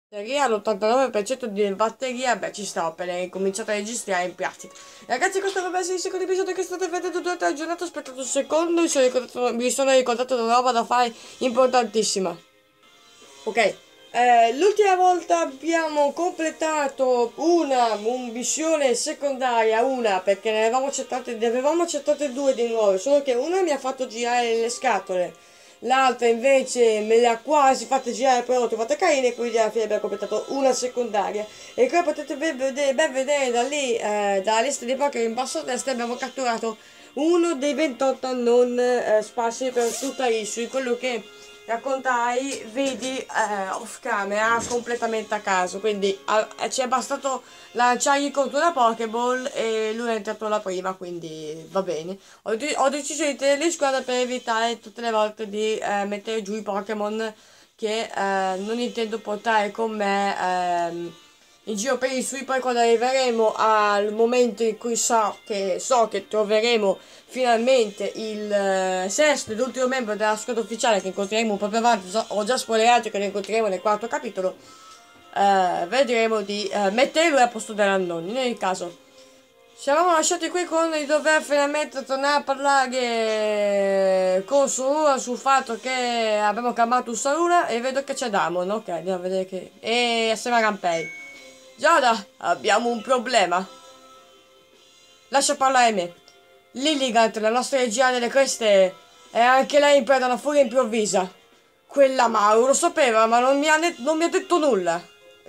batteria, all'89% di batteria, beh ci sta, appena incominciato a registrare in pratica. Ragazzi, questo dovrebbe essere il secondo episodio che state vedendo durante la giornata, aspettate un secondo, mi sono ricordato una roba da fare importantissima. Ok, l'ultima volta abbiamo completato una missione secondaria, una perché ne avevamo accettate due di nuovo, solo che una mi ha fatto girare le scatole, l'altra invece me le ha quasi fatte girare, però l'ho trovata carina e quindi alla fine abbiamo completato una secondaria. E come potete ben vedere da lì, dalla lista di Pokémon in basso a destra abbiamo catturato uno dei 28 non sparsi per tutta Isui, quello che raccontai, vedi off camera completamente a caso, quindi ci è bastato lanciargli contro una Pokéball e lui è entrato la prima, quindi va bene. Ho deciso di tenere in squadra per evitare tutte le volte di mettere giù i Pokémon che non intendo portare con me in giro per i sui. Poi quando arriveremo al momento in cui so che troveremo finalmente il sesto ed ultimo membro della squadra ufficiale che incontreremo un po' più avanti, ho già spoilerato che lo incontreremo nel quarto capitolo, vedremo di mettere lui al posto dell'Unknown. In ogni caso, ci eravamo lasciati qui con il dover finalmente tornare a parlare con Soruna sul fatto che abbiamo calmato Usaruna e vedo che c'è Damon. Ok, andiamo a vedere che... E assieme a Rampei. Giada, abbiamo un problema. Lascia parlare me. Lilligant, la nostra regia delle creste, è anche lei in preda a una furia improvvisa. Quella Maru lo sapeva, ma non mi ha detto nulla.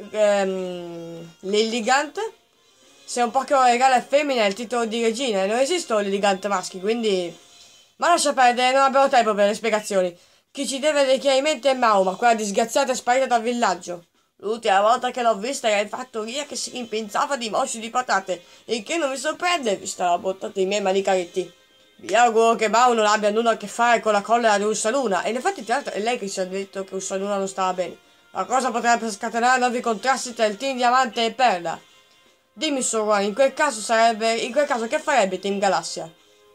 Lilligant? Se un po' che regala è femmina il titolo di regina, e non esistono Lilligant maschi, quindi... Ma lascia perdere, non abbiamo tempo per le spiegazioni. Chi ci deve dei chiarimenti è Mauma, quella disgraziata è sparita dal villaggio. L'ultima volta che l'ho vista era in fattoria che si rimpinzava di moci di patate, il che non mi sorprende, vista la bontà dei miei manicaretti. Mi auguro che Mau non abbia nulla a che fare con la collera di Ursaluna, e in effetti tra l'altro è lei che ci ha detto che Ursaluna non stava bene. La cosa potrebbe scatenare nuovi contrasti tra il Team Diamante e Perla. Dimmi, Sorwan, in quel caso che farebbe Team Galassia?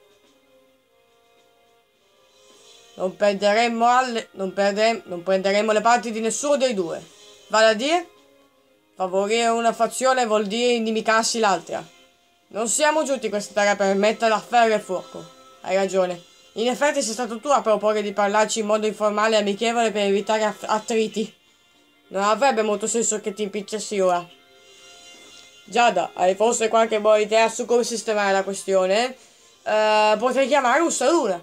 Non prenderemmo le parti di nessuno dei due. Vale a dire? Favorire una fazione vuol dire inimicarsi l'altra. Non siamo giunti in questa terra per mettere a ferro e fuoco. Hai ragione. In effetti sei stato tu a proporre di parlarci in modo informale e amichevole per evitare attriti. Non avrebbe molto senso che ti impicciassi ora. Giada, hai forse qualche buona idea su come sistemare la questione? Potrei chiamare Ursaluna.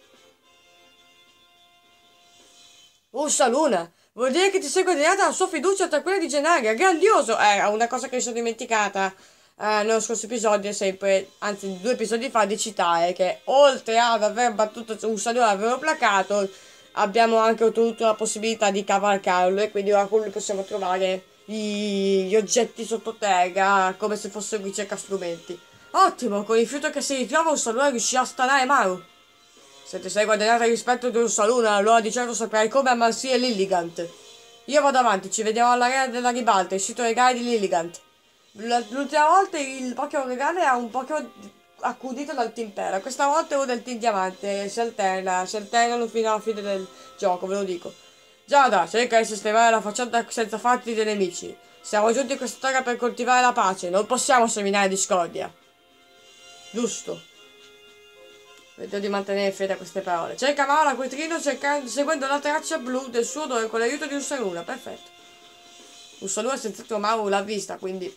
Ursaluna? Vuol dire che ti sei guadagnata la sua fiducia tra quella di Genaria. Grandioso! Una cosa che mi sono dimenticata nello scorso episodio, sempre, anzi 2 episodi fa, di citare che oltre ad aver battuto Ursaluna e averlo placato, abbiamo anche ottenuto la possibilità di cavalcarlo e quindi ora con lui possiamo trovare gli oggetti sottoterra come se fossero ricerca strumenti. Ottimo, con il rifiuto che si ritrova Ursaluna riuscirà a stanare Maru. Se ti sei guadagnata il rispetto di Ursaluna, allora di certo saprai come ammansire Lilligant. Io vado avanti, ci vediamo all'arena della ribalta, il sito regale di Lilligant. L'ultima volta il Pokémon regale era un Pokémon accudito dal Team Terra, questa volta è uno del Team Diamante, si alternano fino alla fine del gioco, ve lo dico. Giada, cerca di sistemare la facciata senza farti dei nemici. Siamo giunti in questa terra per coltivare la pace, non possiamo seminare discordia. Giusto. Vedo di mantenere fede a queste parole. Cerca Mao l'acquatrino seguendo la traccia blu del suo odore con l'aiuto di Ursaluna. Perfetto. Ursaluna senz'altro Mao l'ha vista, quindi...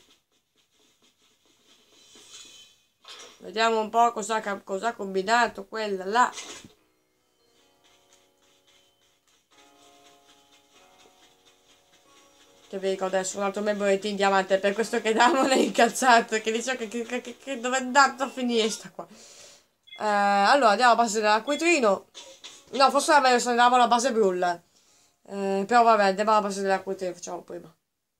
Vediamo un po' cosa ha combinato quella là. Che vi ricordo adesso, un altro membro del Team Diamante. Per questo che Damon è incazzato. Che dice che dove è andato a finire sta qua. Allora, andiamo alla base dell'acquatrino. No, forse era meglio se andavamo alla base brulla. Però vabbè, andiamo alla base dell'acquatrino, facciamo prima.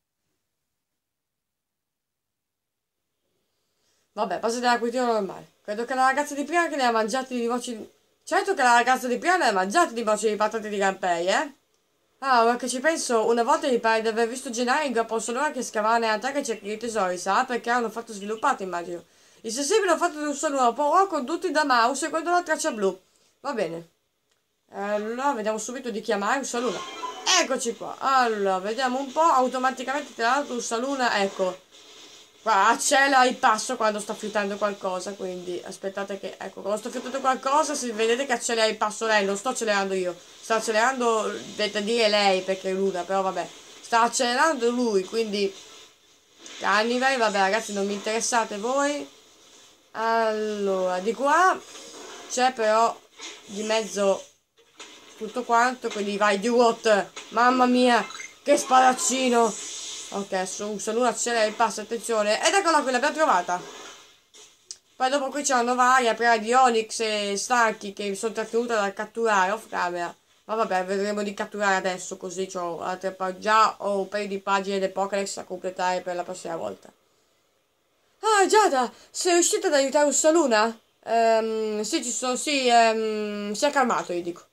Vabbè, base dell'acquatrino normale. Credo che la ragazza di prima che ne ha mangiati di voci... Certo che la ragazza di prima ne ha mangiati di voci di patate di Gampei, eh? Ah, ora che ci penso, una volta mi pare di aver visto Gennaro in gruppo sonora che scavava nella terra e cercava i tesori, sa? Perché hanno fatto sviluppato, immagino. Il sensibile ho fatto di un solo uomo, però condotto da Mau seguendo la traccia blu. Va bene. Allora, vediamo subito di chiamare un saluto. Eccoci qua. Allora, vediamo un po'. Automaticamente tra l'altro Ursaluna, ecco. Qua accelera il passo quando sto filtrando qualcosa. Quindi aspettate che, ecco, quando sto filtrando qualcosa, se vedete che accelera il passo lei, non sto accelerando io. Sta accelerando, dovete dire lei perché è Luna, però vabbè. Sta accelerando lui, quindi Carnival, vabbè ragazzi, non mi interessate voi. Allora, di qua c'è però di mezzo tutto quanto, quindi vai di what? Mamma mia, che spadaccino! Ok, su Luna accelera il passo, attenzione. Ed eccola qui, l'abbiamo trovata. Poi dopo qui c'è una nuova area prima di Onyx e Stanchi che mi sono trattenuta da catturare off camera. Ma vabbè, vedremo di catturare adesso, così ho altre già ho un paio di pagine del Pokédex da completare per la prossima volta. Ah, Giada, sei riuscita ad aiutare Ursaluna? Sì, si è calmato, io dico.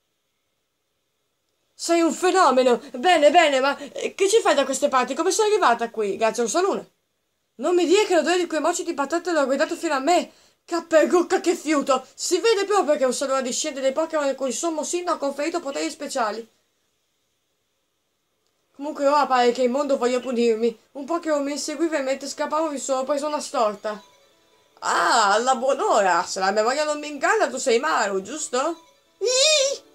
Sei un fenomeno! Bene, bene, ma che ci fai da queste parti? Come sei arrivata qui? Grazie a Ursaluna. Non mi dire che l'odore di quei moci di patate l'ho guidato fino a me! Capperucca che fiuto! Si vede proprio che Ursaluna discende dai Pokémon con il sommo sinno ha conferito poteri speciali. Comunque ora pare che il mondo voglia punirmi. Un Pokémon mi inseguiva e mentre scappavo mi sono preso una storta. Ah, alla buon'ora! Se la memoria non mi inganna, tu sei Maru, giusto? Iii!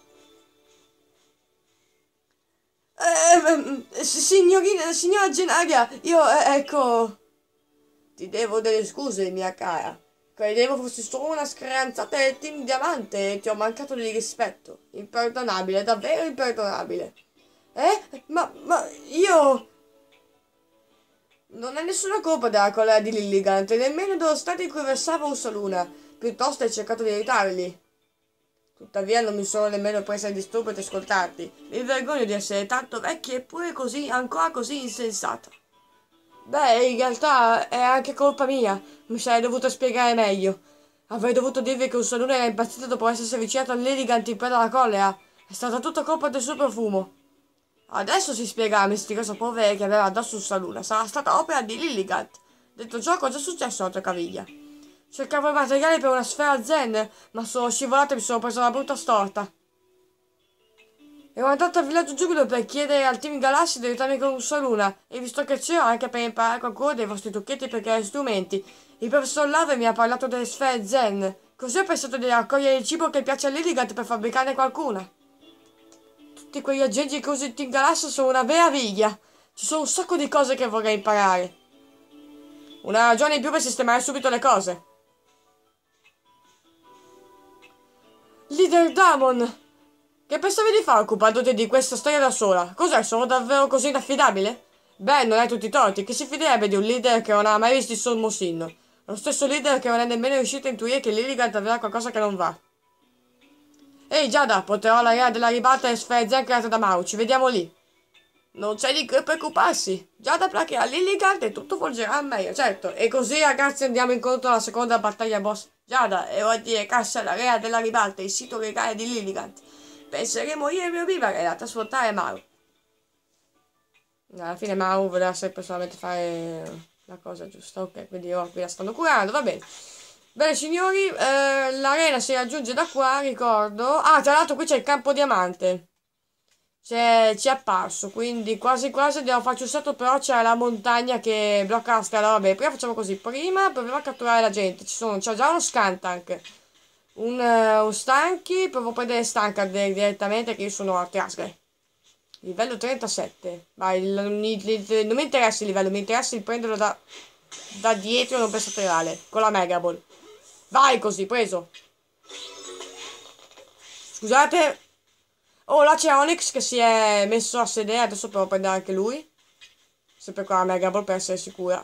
Signora Genaria, io, ecco... Ti devo delle scuse, mia cara. Credevo fossi solo una screanzata del Team Diamante e ti ho mancato di rispetto. Imperdonabile, davvero imperdonabile. Ma io... Non è nessuna colpa della collera di Lilligant, e nemmeno dello stato in cui versava Ursaluna. Piuttosto hai cercato di aiutarli. Tuttavia non mi sono nemmeno presa in disturbo di ascoltarti. Mi vergogno di essere tanto vecchia eppure così, ancora così insensata. Beh, in realtà è anche colpa mia. Mi sarei dovuto spiegare meglio. Avrei dovuto dirvi che un salone era impazzito dopo essersi avvicinato all'Elegant in preda alla collera. È stata tutta colpa del suo profumo. Adesso si spiega la misteriosa polvere che aveva addosso un salone. Sarà stata opera di Lilligant. Detto ciò, cosa è successo alla tua caviglia? Cercavo il materiale per una sfera zen, ma sono scivolato e mi sono preso una brutta storta. Ero andato al villaggio Giubilo per chiedere al Team Galassi di aiutarmi con Ursaluna, e visto che c'ero anche per imparare qualcuno dei vostri trucchetti per creare strumenti. Il professor Lave mi ha parlato delle sfere zen, così ho pensato di raccogliere il cibo che piace a Lilligant per fabbricarne qualcuna. Tutti quegli aggeggi che usa il Team Galassi sono una meraviglia. Ci sono un sacco di cose che vorrei imparare. Una ragione in più per sistemare subito le cose. Leader Damon! Che pensavi di fare occupandoti di questa storia da sola? Cos'è? Sono davvero così inaffidabile? Beh, non hai tutti i torti. Chi si fiderebbe di un leader che non ha mai visto il sommo sinno? Lo stesso leader che non è nemmeno riuscito a intuire che Lilligant aveva qualcosa che non va. Ehi Giada, porterò la rea della ribalta e sfere zen create da Maru. Ci vediamo lì. Non c'è di che preoccuparsi. Giada placherà Lilligant e tutto volgerà al meglio, certo. E così ragazzi andiamo incontro alla seconda battaglia boss. Giada, e oggi è cassa la rea della ribalta, il sito legale di Lilligant. Penseremo io e il mio Vivare a trasportare Maru. Alla fine Maru voleva sempre solamente fare la cosa giusta. Ok, quindi ora qui la stanno curando, va bene. Bene signori, l'arena si raggiunge da qua, ricordo. Ah, tra l'altro qui c'è il campo diamante. Ci è apparso, quindi quasi quasi abbiamo fatto un salto, però c'è la montagna che blocca la strada. Vabbè, prima facciamo così. Prima proviamo a catturare la gente. C'è già uno Scantank. Un Stanchi, provo a prendere Stank direttamente che io sono a Trasgre. Livello 37. Vai, non mi interessa il livello, mi interessa il prenderlo da dietro, non penso laterale. Con la Mega Ball. Vai così, preso. Scusate. Oh, là c'è Onyx che si è messo a sedere, adesso provo a prendere anche lui. Sempre con la Mega Ball per essere sicura.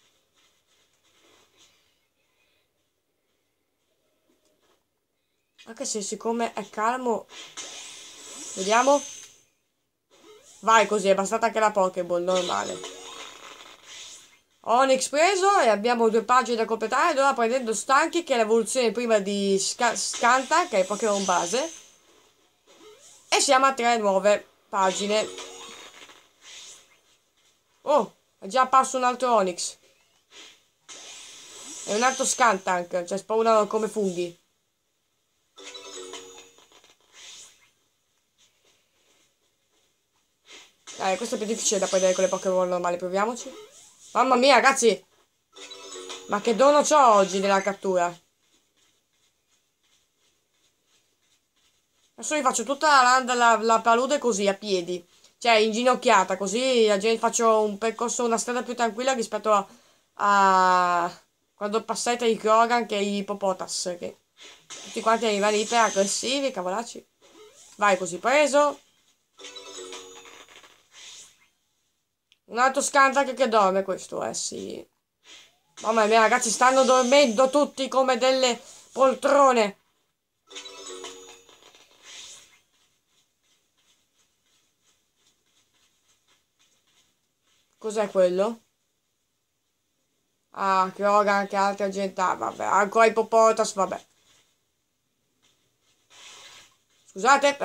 Anche se siccome è calmo. Vediamo. Vai così, è bastata anche la Pokéball, normale. Onyx preso e abbiamo due pagine da completare. Ed ora prendendo Stanchi, che è l'evoluzione prima di Scanta, che è il Pokémon base. E siamo a 3 nuove pagine. Oh, è già apparso un altro Onyx. E un altro Scantank, cioè spawnano come funghi. questo è più difficile da prendere con le Pokémon normali, proviamoci. Mamma mia, ragazzi! Ma che dono c'ho oggi nella cattura? Adesso vi faccio tutta la palude così, a piedi. Cioè, inginocchiata, così faccio un percorso, una strada più tranquilla rispetto a quando passai tra i Krogan che i Hippopotas, che tutti quanti arrivano iper aggressivi, cavolacci. Vai così, preso. Un altro Scantrack che dorme questo, sì. Mamma mia, ragazzi, stanno dormendo tutti come delle poltrone. Cos'è quello? Ah, Krogan, anche altra gente. Ah, vabbè, ancora Hippopotas, vabbè. Scusate.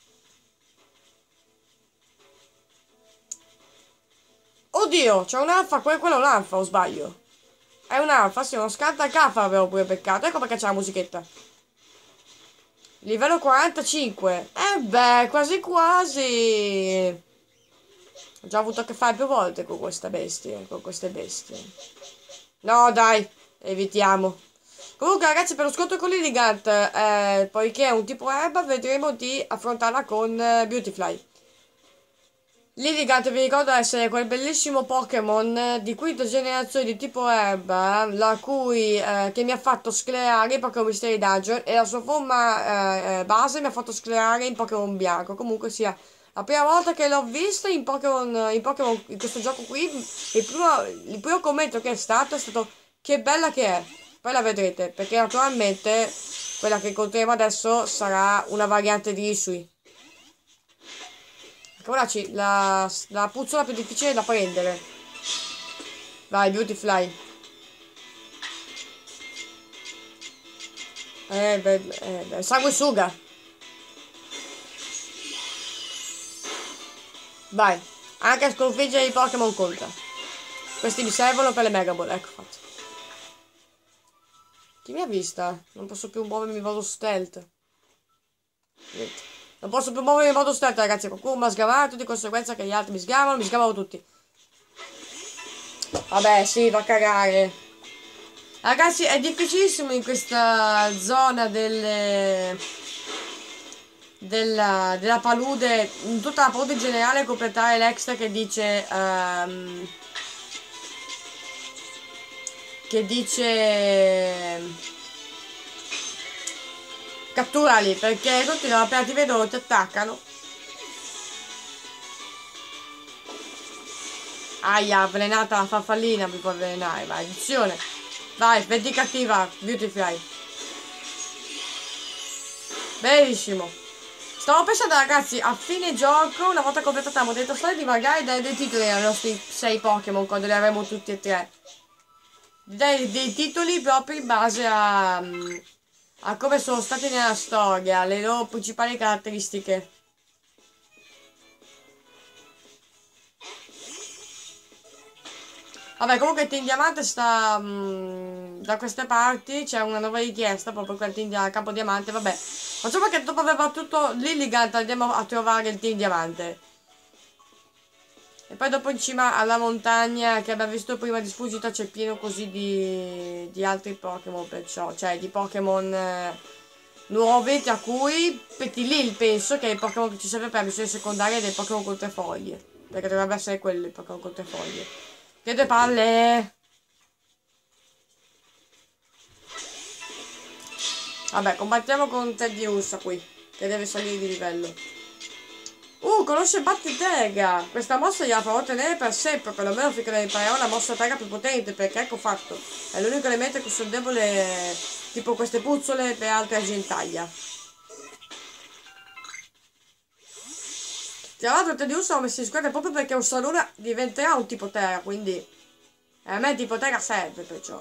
Oddio, c'è un'alfa, quello è un'alfa, o sbaglio? È un'alfa, sì, uno scarta caffa avevo pure peccato. Ecco perché c'è la musichetta. Livello 45. Beh, quasi quasi. Ho già avuto a che fare più volte con queste bestie, con queste bestie. No, dai, evitiamo. Comunque, ragazzi, per lo scontro con l'Illigant, poiché è un tipo erba, vedremo di affrontarla con Beautifly. Lilligant vi ricordo essere quel bellissimo Pokémon di quinta generazione di tipo erba, che mi ha fatto sclerare in Pokémon Mystery Dungeon e la sua forma base mi ha fatto sclerare in Pokémon bianco. Comunque sia, la prima volta che l'ho vista in questo gioco qui, il primo commento che è stato che bella che è. Poi la vedrete, perché naturalmente quella che incontreremo adesso sarà una variante di Isui. Cavolacci, la puzzola più difficile da prendere. Vai, Beautyfly. Sanguisuga. Vai. Anche a sconfiggere i Pokémon conta. Questi mi servono per le Mega Ball, ecco fatto. Chi mi ha vista? Non posso più muovermi in modo stealth. Niente. Non posso più muovermi in modo stealth, ragazzi. Qualcuno mi ha sgamato, di conseguenza che gli altri mi sgamano tutti. Vabbè, sì, va a cagare. Ragazzi, è difficilissimo in questa zona della palude, in tutta la palude in generale, completare l'extra che dice catturali, perché tutti appena ti vedono ti attaccano. Aia, avvelenata la farfallina, mi può avvelenare, vai, edizione. Vai, vendicativa, Beautifly. Benissimo. Stavo pensando, ragazzi, a fine gioco, una volta completata la modalità storia, di magari dare dei titoli ai nostri 6 Pokémon quando li avremo tutti e 3. Di dare dei titoli proprio in base a come sono stati nella storia, le loro principali caratteristiche. Vabbè, comunque il Team Diamante sta da queste parti, c'è una nuova richiesta proprio per il Team Campo Diamante, vabbè. Facciamo che dopo aver battuto Lilligant andiamo a trovare il Team Diamante. E poi dopo in cima alla montagna che abbiamo visto prima di sfuggita c'è pieno così di altri Pokémon, perciò, cioè di Pokémon nuovi, tra cui Petilil penso che è il Pokémon che ci serve per la missione secondaria dei Pokémon con 3 foglie. Perché dovrebbe essere quello il Pokémon con 3 foglie. Che 2 palle! Vabbè, combattiamo con Teddy Ursa qui, che deve salire di livello. Conosce Battitega! Questa mossa gliela farò tenere per sempre, perlomeno finché ne imparerò la mossa tega più potente, perché ecco fatto. È l'unico elemento che sono debole, tipo queste puzzole per altre agentaglia. Tra l'altro Teddy Ursa l'ho messo in squadra proprio perché un Salura diventerà un tipo terra, quindi a me il tipo terra serve perciò.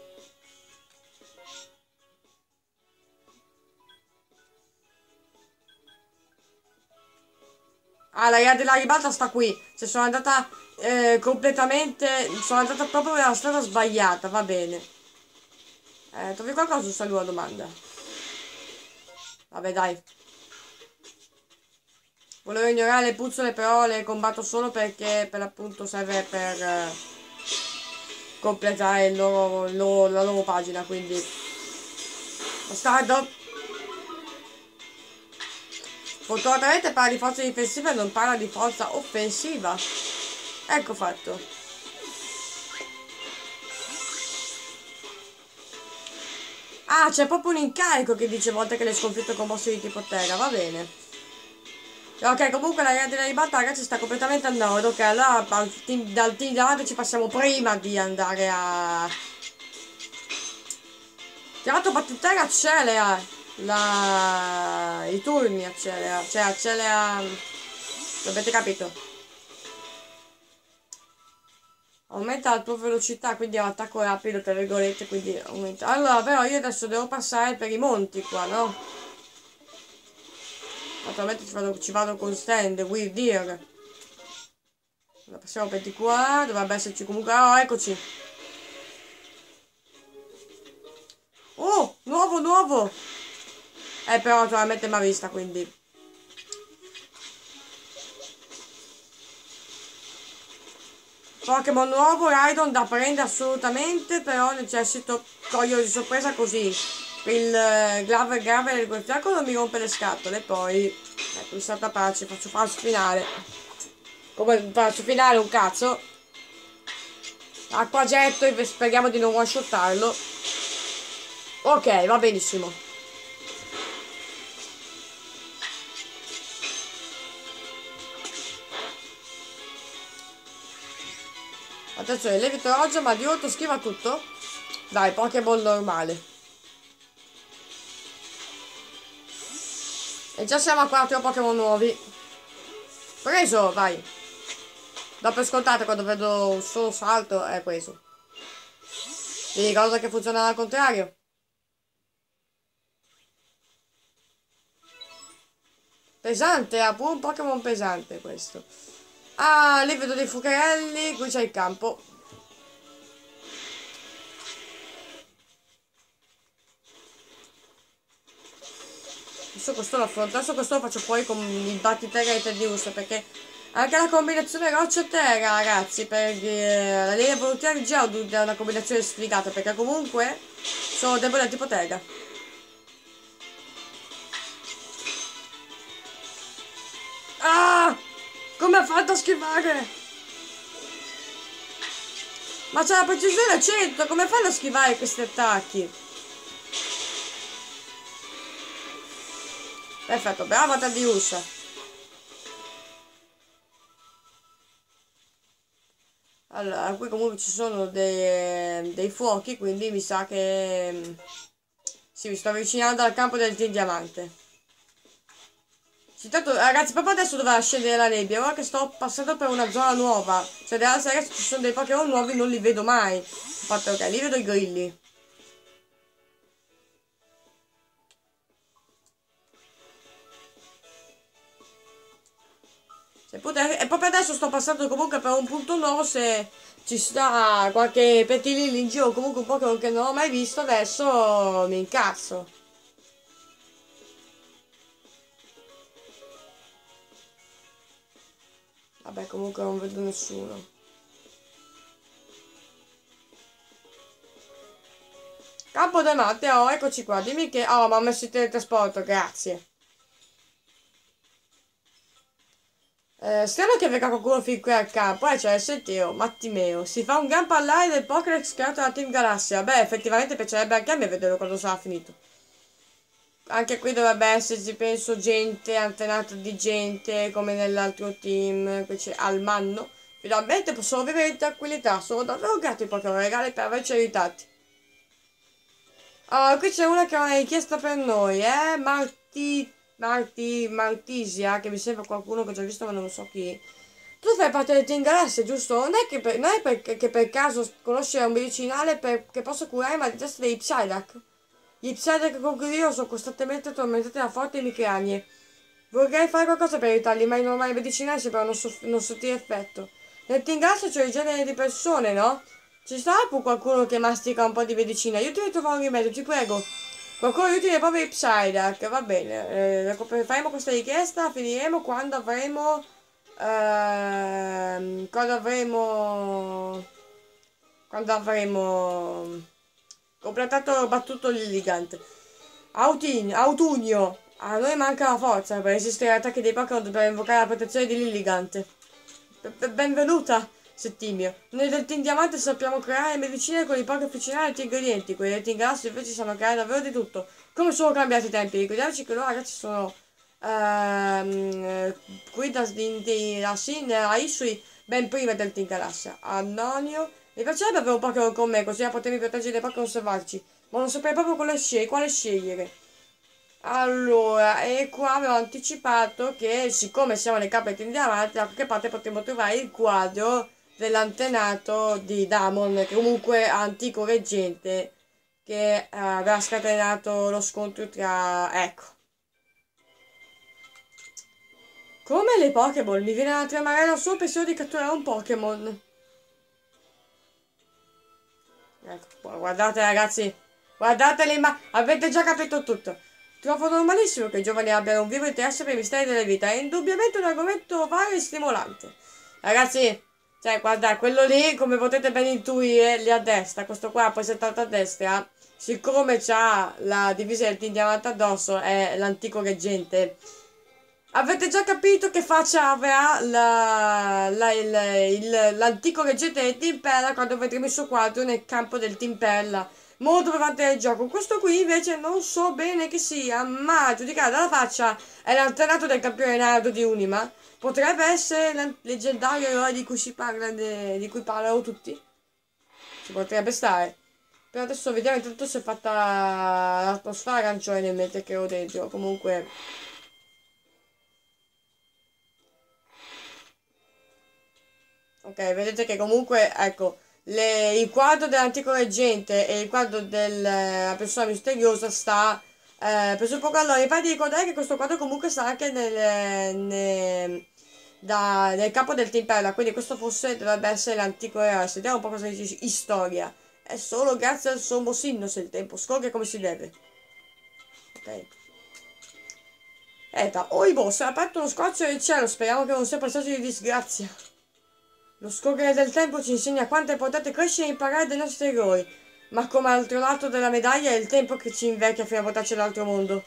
Ah, la ribalta sta qui. Se sono andata completamente. Sono andata proprio nella strada sbagliata, va bene. Trovi qualcosa su Salura domanda? Vabbè, dai. Volevo ignorare le puzzole, però le combatto solo perché per l'appunto serve per completare la loro pagina, quindi bastardo. Fortunatamente parla di forza difensiva e non parla di forza offensiva. Ecco fatto. Ah, c'è proprio un incarico che dice volte che le sconfitte con boss di tipo terra, va bene. Ok, comunque la grandine di battaglia ci sta completamente a nord, ok, allora dal team davanti ci passiamo prima di andare a... Chiamato battutera accelera i turni accelera, cioè accelera... Avete capito? Aumenta la tua velocità, quindi è un attacco rapido, tra virgolette, quindi aumenta. Allora, però io adesso devo passare per i monti qua, no? Naturalmente ci vado con stand, Weird Deer. Allora, passiamo per di qua, dovrebbe esserci comunque... Oh, eccoci! Oh, nuovo, nuovo! Però naturalmente mi ha vista, quindi... Pokémon nuovo, Raidon da prendere assolutamente, però necessito cogliere di sorpresa così. Il Gravel del Guerfiaco non mi rompe le scatole, poi... Ecco, in santa pace, faccio falso finale. Come faccio finale un cazzo. Acqua getto e speriamo di non one-shottarlo. Ok, va benissimo. Attenzione, levito oggi, ma di urto schiva tutto. Dai, Pokéball normale. E già siamo a 4 Pokémon nuovi. Preso, vai. Do per scontato quando vedo un solo salto, è preso. Ti ricordo che funziona al contrario. Pesante, ha pure un Pokémon pesante questo. Ah, lì vedo dei fuocherelli, qui c'è il campo. Adesso questo lo faccio fuori con il battiterra e Tedius, perché anche la combinazione roccia-terra, ragazzi, per la linea evolutiva di Geodude è una combinazione sfigata, perché comunque sono debole al tipo terra. Ah! Come ha fatto a schivare? Ma c'è la precisione 100, come fanno a schivare questi attacchi? Perfetto, brava Tedius. Allora, qui comunque ci sono dei fuochi, quindi mi sa che... Sì, mi sto avvicinando al campo del Team Diamante. Sì, tanto, ragazzi, proprio adesso doveva scendere la nebbia, ora che sto passando per una zona nuova. Cioè, della serie se ci sono dei Pokémon nuovi non li vedo mai. Infatti, ok, lì vedo i grilli. E proprio adesso sto passando comunque per un punto nuovo, se ci sta qualche pettilino in giro, comunque un Pokémon che non ho mai visto, adesso mi incazzo. Vabbè, comunque non vedo nessuno. Campo del Marte, oh, eccoci qua, dimmi che... Oh, mi ha messo il teletrasporto, grazie. Strano che venga qualcuno fin qui al campo, c'è il sentiero, Mattimeo. Si fa un gran parlare del Pokédex creato da Team Galassia. Beh, effettivamente piacerebbe anche a me vederlo quando sarà finito. Anche qui dovrebbe esserci, penso, gente, antenata di gente, come nell'altro team. Qui c'è Almanno. Finalmente posso vivere in tranquillità. Sono davvero grato ai Pokémon regali per averci aiutati. Ah, qui c'è una che ha una richiesta per noi, Martisia, che mi sembra qualcuno che ho già visto ma non so chi. Tu fai parte del Team Galassia, giusto? Non è che per caso conosci un medicinale che possa curare i mal di testa dei Psyduck? Gli Psyduck con cui io sono costantemente tormentati da forti emicranie. Vorrei fare qualcosa per aiutarli, ma i normali medicinali sembrano non sottile effetto. Nel Team Galassia c'è il genere di persone, no? Ci sarà pure qualcuno che mastica un po' di medicina. Io ti ritrovo un rimedio, ti prego. Qualcuno aiuti le poveri Psyduck, va bene, faremo questa richiesta, finiremo quando avremo completato, battuto l'Illigant. Autunio, a noi manca la forza per resistere agli attacchi dei Pokémon, dobbiamo invocare la protezione di Lilligant. Benvenuta, Settimio. Noi del Team Diamante sappiamo creare medicine con i pochi officinali e altri ingredienti. Quelli del Team Galassia invece sanno creare davvero di tutto. Come sono cambiati i tempi? Ricordiamoci che loro ragazzi sono qui da Sin a Isui ben prima del Team Galassia. Annonio. Mi piacerebbe avere un Pokémon con me, così da potermi proteggere dai Pokémon selvatici. Ma non saprei proprio quale scegliere. Allora, e qua avevo anticipato che siccome siamo nel campo di diamanti, da qualche parte potremmo trovare il quadro dell'antenato di Damon, che comunque è antico reggente, che aveva scatenato lo scontro tra... Ecco. Come le Pokéball, mi viene a tremare lo solo pensiero di catturare un Pokémon. Ecco, guardate ragazzi, guardateli, ma avete già capito tutto. Trovo normalissimo che i giovani abbiano un vivo interesse per i misteri della vita, è indubbiamente un argomento vario e stimolante. Ragazzi, cioè, guarda, quello lì, come potete ben intuire, lì a destra, questo qua presentato a destra, siccome c'ha la divisa del Team Diamante addosso, è l'antico reggente. Avete già capito che faccia avrà l'antico reggente del Team Perla quando vedremo il suo quadro nel campo del Team Perla. Molto più del gioco. Questo qui invece non so bene che sia, ma a giudicare dalla faccia è l'alternato del campione Nardo di Unima. Potrebbe essere il leggendario eroe di cui si parla, di cui parlano tutti. Ci potrebbe stare. Però adesso vediamo intanto se è fatta l'atmosfera arancione nel mentre che ho dentro. Comunque... Ok, vedete che comunque, ecco, il quadro dell'antico reggente e il quadro della persona misteriosa sta preso poco. Allora, mi pare di ricordare che questo quadro comunque sta anche nel capo del Timpella, quindi questo forse dovrebbe essere l'antico eroe. Sentiamo un po' cosa dice storia. È solo grazie al sommo sinno se il tempo scorre come si deve. Ok. Oh, boss, ha aperto uno squarcio del cielo, speriamo che non sia passaggio di disgrazia. Lo scorrere del tempo ci insegna quanto è importante crescere e imparare dai nostri errori, ma come altro lato della medaglia è il tempo che ci invecchia fino a portarci all'altro mondo.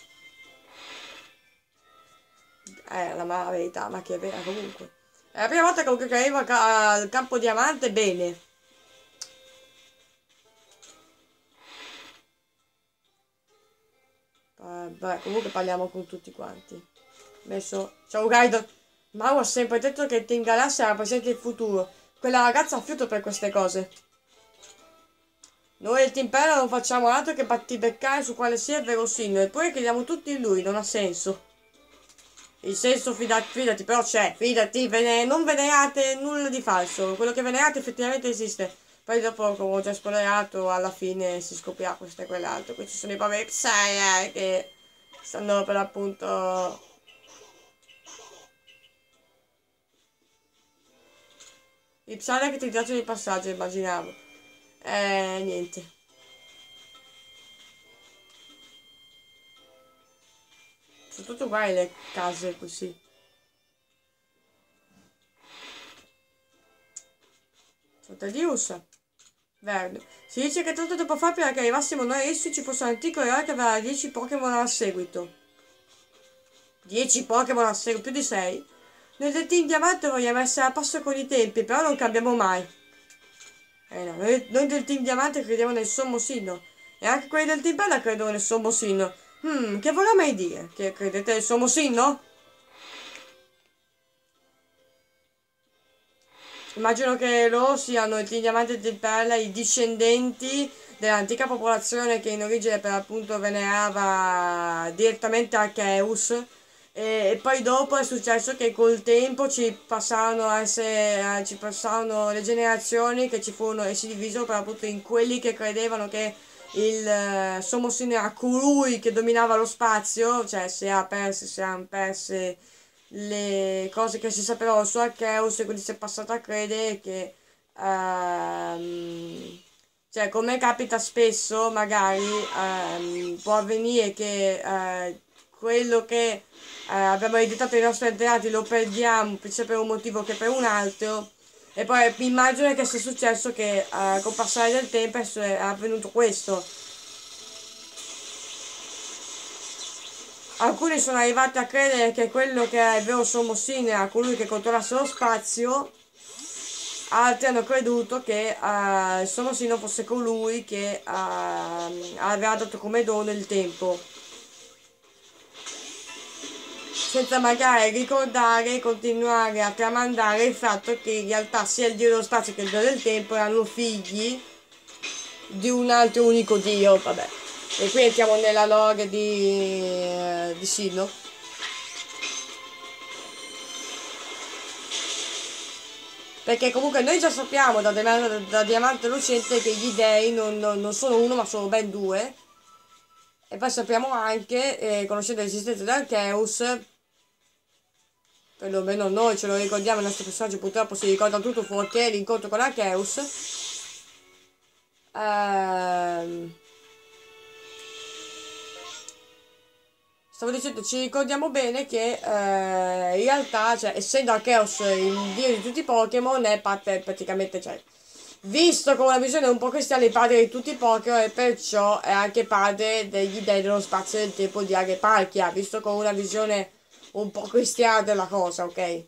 La verità, ma che è vera comunque. È la prima volta comunque che arrivo al campo diamante, bene. Vabbè, comunque parliamo con tutti quanti. Messo... Ciao Gaidon. Mau ha sempre detto che il Team Galassia rappresenta il futuro. Quella ragazza ha fiuto per queste cose. Noi del Team Perla non facciamo altro che battibeccare su quale sia il verosimile, eppure crediamo tutti in lui, non ha senso. Il senso, fidati, però c'è, fidati, non venerate nulla di falso, quello che venerate effettivamente esiste. Poi dopo, come ho già spoilerato, alla fine si scoprirà questo e quell'altro. Qui ci sono i poveri Psy che stanno per l'appunto... I Psy che ti ringrazio di passaggio, immaginavo. Niente. Sono tutte uguali le case così. Sotelius. Verde. Si dice che tanto tempo fa, prima che arrivassimo noi essi, ci fosse un antico eroe che aveva 10 Pokémon al seguito. 10 Pokémon al seguito, più di 6. Noi del Team Diamante vogliamo essere a passo con i tempi, però non cambiamo mai. No, noi del Team Diamante crediamo nel sommo sinno. E anche quelli del Team Bella credono nel sommo sinno. Che vorrà mai dire? Che credete nel sommo sinno? Immagino che loro siano i diamanti di perla, i discendenti dell'antica popolazione che in origine per appunto venerava direttamente Arceus e poi dopo è successo che col tempo ci passarono le generazioni che ci furono e si divisero per appunto in quelli che credevano che il Sommo Sinner era colui che dominava lo spazio, cioè si erano perse le cose che si sapevano su Arceus e quindi si è passato a credere che Cioè, come capita spesso, magari può avvenire che quello che abbiamo ereditato dai nostri antenati lo perdiamo sia per un motivo che per un altro. E poi immagino che sia successo che col passare del tempo è avvenuto questo. Alcuni sono arrivati a credere che quello che è il vero Somosine era colui che controllasse lo spazio, altri hanno creduto che Somosino fosse colui che aveva dato come dono il tempo, senza magari ricordare e continuare a tramandare il fatto che in realtà sia il dio dello spazio che il dio del tempo erano figli di un altro unico dio, vabbè. E qui entriamo nella lore di Silo. Perché comunque noi già sappiamo da Diamante Lucente che gli dei non sono uno ma sono ben due. E poi sappiamo anche, conoscendo l'esistenza di Arceus, perlomeno noi ce lo ricordiamo, i nostri personaggi purtroppo si ricordano tutto fuorché l'incontro con Arceus. Stavo dicendo, ci ricordiamo bene che in realtà, cioè, essendo Arceus il dio di tutti i Pokémon, è praticamente, cioè, visto con una visione un po' cristiana, il padre di tutti i Pokémon e perciò è anche padre degli dei dello spazio e del tempo di Arepalchia, visto con una visione un po' cristiana della cosa, ok?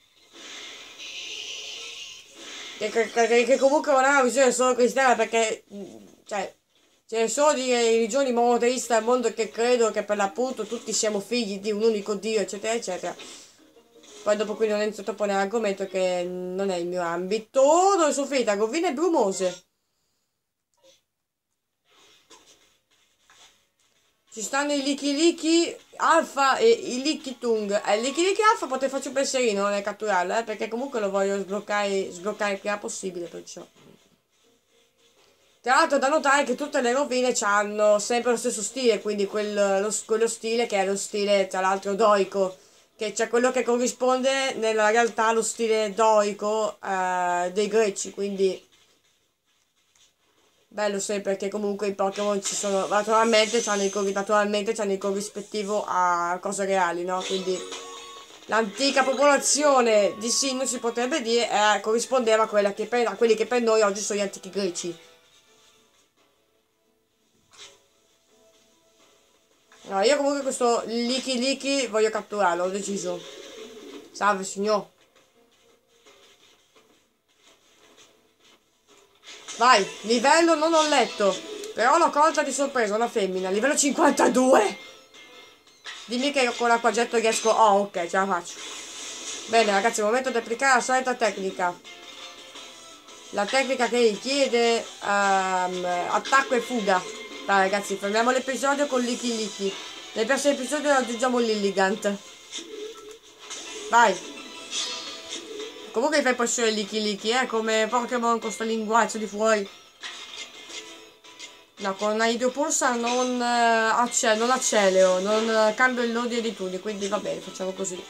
Che comunque non è una visione solo cristiana perché, cioè, ce ne sono di religioni monoteiste al mondo che credo che per l'appunto tutti siamo figli di un unico Dio, eccetera, eccetera. Poi dopo qui non entro troppo nell'argomento che non è il mio ambito. Dove sono finita? Rovine e Brumose. Ci stanno i Licky Licky Alpha e i Licky Tung. Il Licky Licky Alpha potrei farci un pensierino nel catturarlo, perché comunque lo voglio sbloccare il prima possibile, perciò. Tra l'altro da notare che tutte le rovine hanno sempre lo stesso stile, quindi quello stile che è lo stile tra l'altro doico, che c'è quello che corrisponde nella realtà allo stile doico dei greci, quindi bello sempre che comunque i Pokémon ci sono, naturalmente c'hanno il corrispettivo a cose reali, no? Quindi l'antica popolazione di Sinnoh si potrebbe dire corrispondeva a a quelli che per noi oggi sono gli antichi greci. No, io comunque questo Licky Licky voglio catturarlo, ho deciso. Salve signor. Vai, livello non ho letto. Però l'ho colta di sorpresa, una femmina. Livello 52. Dimmi che con l'acquagetto riesco... Oh, ok, ce la faccio. Bene ragazzi, è il momento di applicare la solita tecnica. La tecnica che richiede attacco e fuga. Dai ragazzi, fermiamo l'episodio con Licky Licky. Nel prossimo episodio raggiungiamo Lilligant. Vai. Comunque fai posture Licky Licky, come Pokémon con sto linguaggio di fuori. No, con Hydropulsar non accelero, non cambio l'ordine di turni, quindi va bene, facciamo così.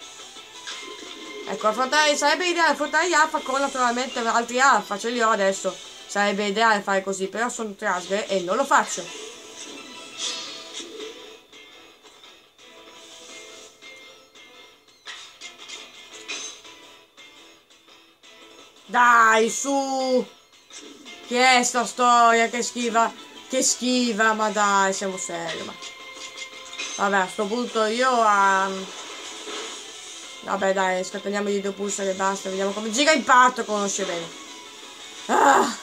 Ecco, sarebbe ideale affrontare gli alfa con naturalmente altri alfa, ce li ho adesso. Sarebbe ideale fare così, però sono trasgre e non lo faccio. Dai, su! Che è sta storia che schiva? Che schiva, ma dai, siamo seri, ma... Vabbè, a sto punto io Vabbè, dai, scateniamo gli due pulsari e basta, vediamo come... Giga impatto conosce bene. Ah!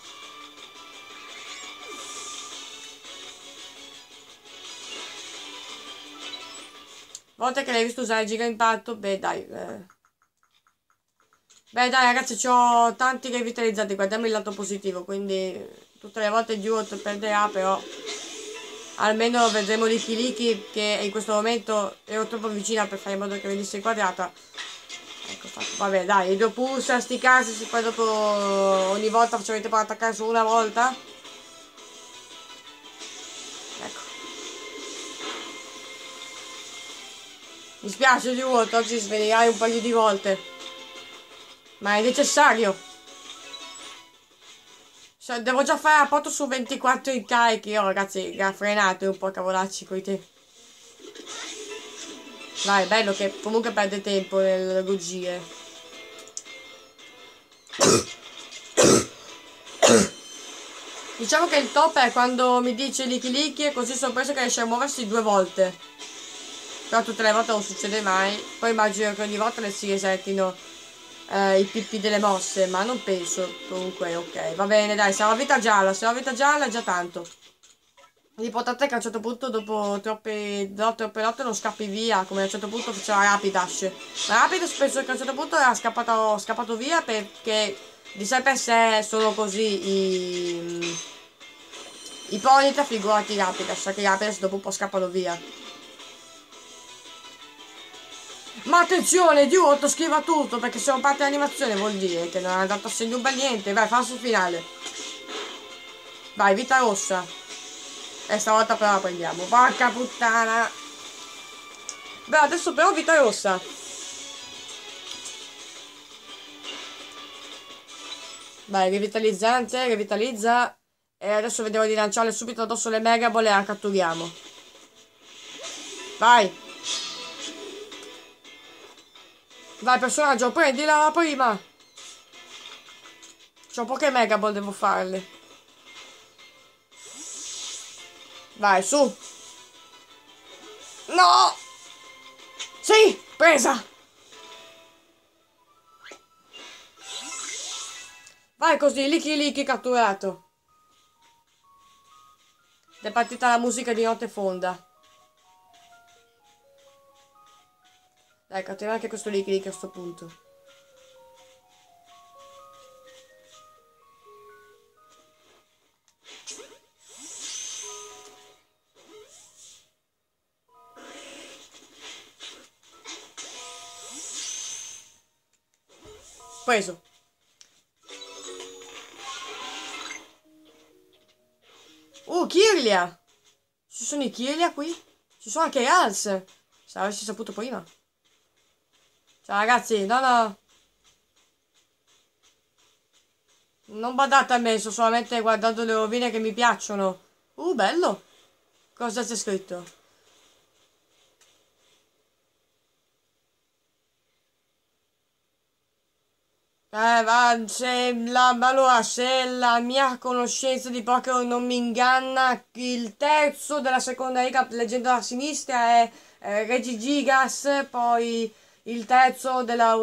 Volta che l'hai visto usare Giga impatto, beh dai, Beh dai ragazzi, ho tanti revitalizzati, guardiamo il lato positivo, quindi tutte le volte Duot perderà, però almeno vedremo Licky Licky che in questo momento ero troppo vicina per fare in modo che venisse inquadrata. Ecco fatto, vabbè dai, i due pulsar, sti casi, se poi dopo ogni volta facciamo il tempo ad attaccare su una volta. Ecco. Mi spiace Duot, oggi svelirai un paio di volte. Ma è necessario. Devo già fare rapporto su 24 incarichi. Io, ragazzi, frenate un po', cavolacci coi te. Dai, bello che comunque perde tempo nelle bugie. Diciamo che il top è quando mi dice Licky Licky e così sorpreso che riesce a muoversi 2 volte. Però tutte le volte non succede mai. Poi immagino che ogni volta le si resettino i pippi delle mosse, ma non penso. Comunque, ok, va bene, dai, siamo a vita gialla. Se ho a vita gialla è già tanto. L'importante è che a un certo punto, dopo troppe lotte, non scappi via. Come a un certo punto faceva Rapidash. Ma Rapidash penso che a un certo punto era scappato via perché di sé per sé sono così i Ponyta, figurati Rapidash. Che Rapidash dopo un po' scappano via. Ma attenzione, Duo schiva tutto perché se non parte l'animazione vuol dire che non è andato a segno un bel niente. Vai, falso finale. Vai, vita rossa. E stavolta però la prendiamo. Porca puttana. Beh, adesso però vita rossa. Vai, rivitalizzante, rivitalizza. E adesso vediamo di lanciarle subito addosso le Mega Ball e la catturiamo. Vai. Vai, personaggio, prendila prima. C'ho poche Mega Ball, devo farle. Vai, su. No! Sì, presa! Vai così, Licky Licky catturato. È partita la musica di notte fonda. Dai, catturiamo anche questo Licky Licky a sto punto. Preso. Kirlia! Ci sono i Kirlia qui? Ci sono anche i Rals! Se avessi saputo prima. Ciao ragazzi, no. Non badate a me, sto solamente guardando le rovine che mi piacciono. Bello! Cosa c'è scritto? Allora, se la mia conoscenza di Pokémon non mi inganna, il terzo della seconda riga, leggendo a sinistra, è Regigigas, poi il terzo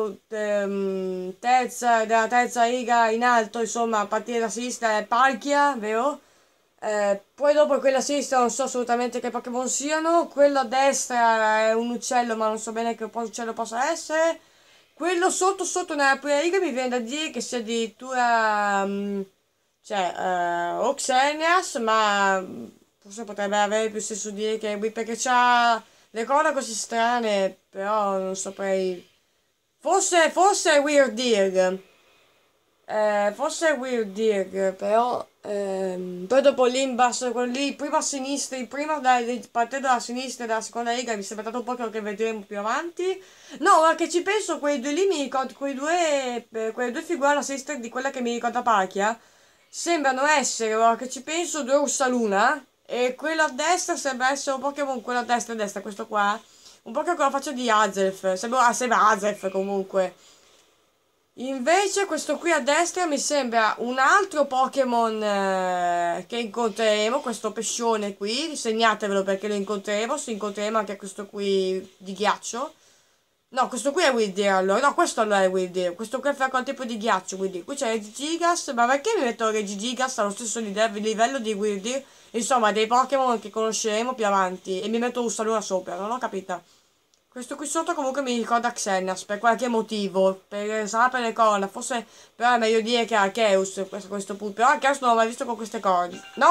della terza riga in alto, insomma, a partire da sinistra è Palkia, vero? Poi dopo quella a sinistra non so assolutamente che Pokémon siano, quello a destra è un uccello, ma non so bene che uccello possa essere. Quello sotto nella prima riga mi viene da dire che sia addirittura cioè Oxenias, ma forse potrebbe avere più senso dire che perché c'ha le corna così strane, però non saprei. Forse è Weird Dig. Forse è Weird Dig, però poi dopo l'Imbas, quello lì, prima a sinistra, partendo dalla sinistra della seconda riga, mi sembra stato un po' che vedremo più avanti. No, ora che ci penso, quei due lì mi ricordo, quelle due figure alla sinistra di quella che mi ricorda Pachia, sembrano essere, ora che ci penso, due Ursaluna, e quello a destra sembra essere un Pokémon, quello a destra, questo qua, un Pokémon con la faccia di Azelf, sembra Azelf comunque. Invece questo qui a destra mi sembra un altro Pokémon che incontreremo, questo pescione qui, segnatevelo perché lo incontreremo, se incontreremo anche questo qui di ghiaccio. No, questo qui è Wildeer allora, no, questo allora è Wildeer, questo qui è quel tipo di ghiaccio, quindi qui c'è Regigigas, ma perché mi metto Regigigas allo stesso livello di Wildeer? Insomma, dei Pokémon che conosceremo più avanti, e mi metto Ursaluna sopra, non ho capito. Questo qui sotto comunque mi ricorda Xenas per qualche motivo, sarà per le corna, forse però è meglio dire che è Arceus a questo punto, però Arceus non l'ho mai visto con queste corna. No,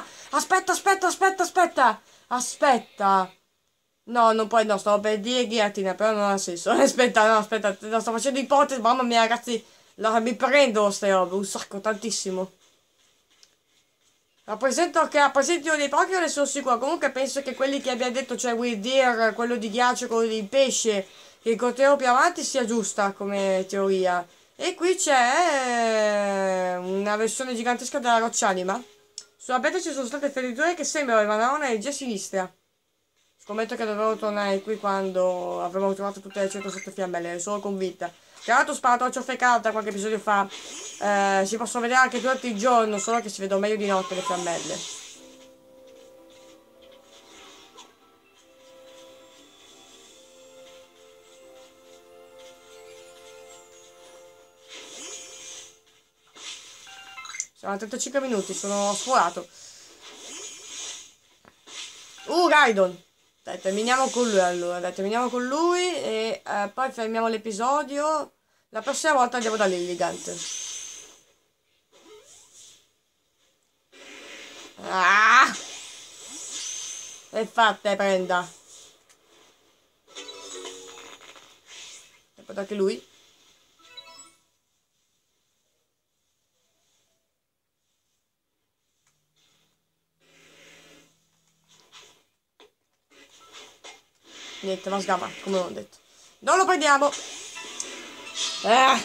aspetta! No, non puoi, no, stavo per dire Ghiatina, però non ha senso. Aspetta, no, sto facendo ipotesi, mamma mia ragazzi, mi prendo queste robe, un sacco, tantissimo. Rappresento che rappresentino dei Pokémon ne sono sicuro. Comunque penso che quelli che abbia detto, cioè Wildeer, quello di ghiaccio, quello di pesce, che incontreremo più avanti, sia giusta come teoria. E qui c'è un una versione gigantesca della roccia anima. Sulla beta ci sono state feriture che sembrano emanare una energia sinistra. Scommetto che dovrò tornare qui quando avremo trovato tutte le 107 fiammelle, ne sono convinta. Tra l'altro ho sparato a ciofecata qualche episodio fa. Si possono vedere anche durante il giorno, solo che si vedono meglio di notte le fiammelle. Sono a 35 minuti, sono sforato. Gaidon! Dai, terminiamo con lui allora. Dai, terminiamo con lui e poi fermiamo l'episodio. La prossima volta andiamo da Lilligant. Ah! E fatta, prenda. E poi anche lui. Niente, ma sgama, come ho detto. Non lo prendiamo. Ah!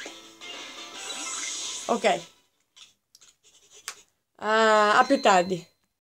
Ok. A più tardi.